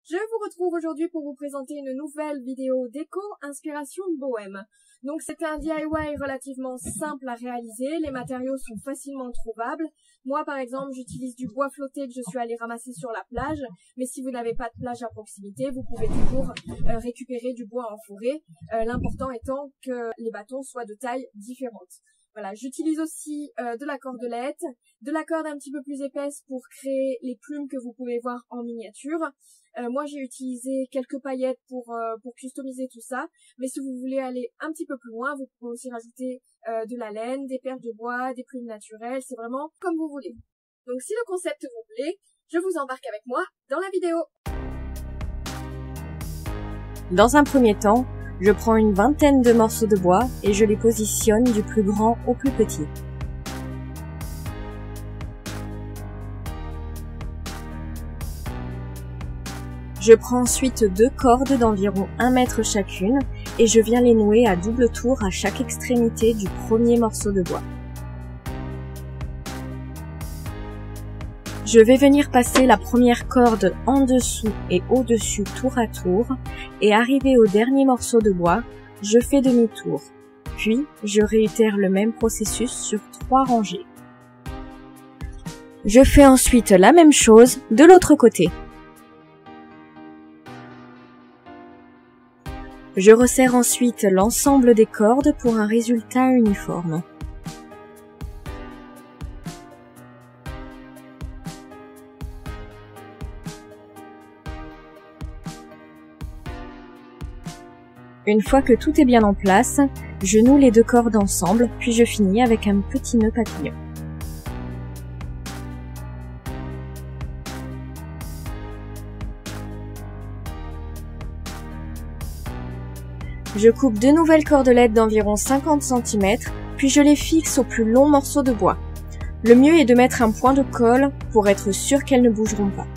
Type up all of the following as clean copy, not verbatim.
Je vous retrouve aujourd'hui pour vous présenter une nouvelle vidéo déco inspiration bohème. Donc c'est un DIY relativement simple à réaliser, les matériaux sont facilement trouvables. Moi par exemple j'utilise du bois flotté que je suis allée ramasser sur la plage, mais si vous n'avez pas de plage à proximité, vous pouvez toujours récupérer du bois en forêt, l'important étant que les bâtons soient de taille différente. Voilà, j'utilise aussi de la cordelette, de la corde un petit peu plus épaisse pour créer les plumes que vous pouvez voir en miniature. Moi j'ai utilisé quelques paillettes pour customiser tout ça, mais si vous voulez aller un petit peu plus loin, vous pouvez aussi rajouter de la laine, des perles de bois, des plumes naturelles, c'est vraiment comme vous voulez. Donc si le concept vous plaît, je vous embarque avec moi dans la vidéo. Dans un premier temps, je prends une vingtaine de morceaux de bois et je les positionne du plus grand au plus petit. Je prends ensuite deux cordes d'environ 1 mètre chacune et je viens les nouer à double tour à chaque extrémité du premier morceau de bois. Je vais venir passer la première corde en dessous et au-dessus tour à tour et arrivé au dernier morceau de bois, je fais demi-tour. Puis, je réitère le même processus sur 3 rangées. Je fais ensuite la même chose de l'autre côté. Je resserre ensuite l'ensemble des cordes pour un résultat uniforme. Une fois que tout est bien en place, je noue les deux cordes ensemble, puis je finis avec un petit nœud papillon. Je coupe deux nouvelles cordelettes d'environ 50 cm, puis je les fixe au plus long morceau de bois. Le mieux est de mettre un point de colle pour être sûr qu'elles ne bougeront pas.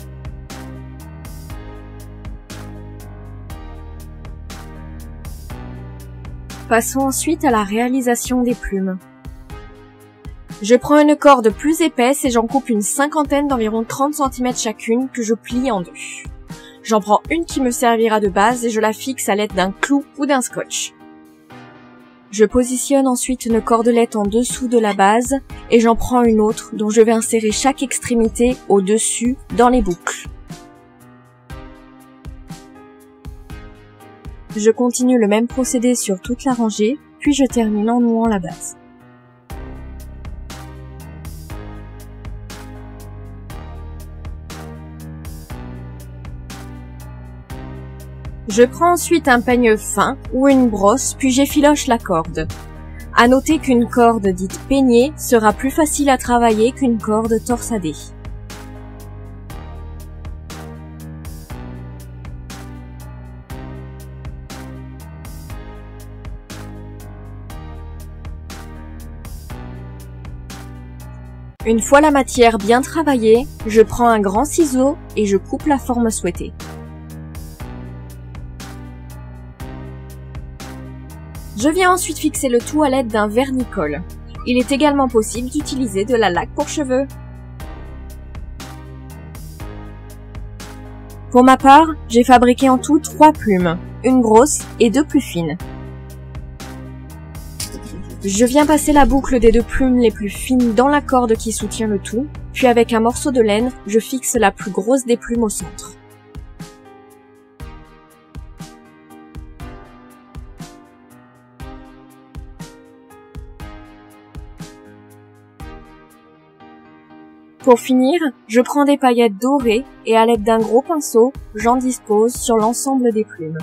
Passons ensuite à la réalisation des plumes. Je prends une corde plus épaisse et j'en coupe une cinquantaine d'environ 30 cm chacune que je plie en deux. J'en prends une qui me servira de base et je la fixe à l'aide d'un clou ou d'un scotch. Je positionne ensuite une cordelette en dessous de la base et j'en prends une autre dont je vais insérer chaque extrémité au-dessus dans les boucles. Je continue le même procédé sur toute la rangée, puis je termine en nouant la base. Je prends ensuite un peigne fin ou une brosse, puis j'effiloche la corde. À noter qu'une corde dite peignée sera plus facile à travailler qu'une corde torsadée. Une fois la matière bien travaillée, je prends un grand ciseau et je coupe la forme souhaitée. Je viens ensuite fixer le tout à l'aide d'un vernis-colle. Il est également possible d'utiliser de la laque pour cheveux. Pour ma part, j'ai fabriqué en tout 3 plumes, une grosse et 2 plus fines. Je viens passer la boucle des 2 plumes les plus fines dans la corde qui soutient le tout, puis avec un morceau de laine, je fixe la plus grosse des plumes au centre. Pour finir, je prends des paillettes dorées et à l'aide d'un gros pinceau, j'en dispose sur l'ensemble des plumes.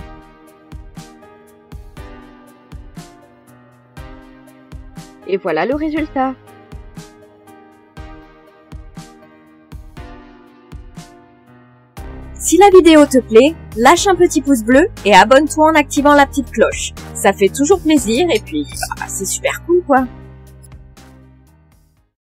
Et voilà le résultat. Si la vidéo te plaît, lâche un petit pouce bleu et abonne-toi en activant la petite cloche. Ça fait toujours plaisir et puis c'est super cool quoi.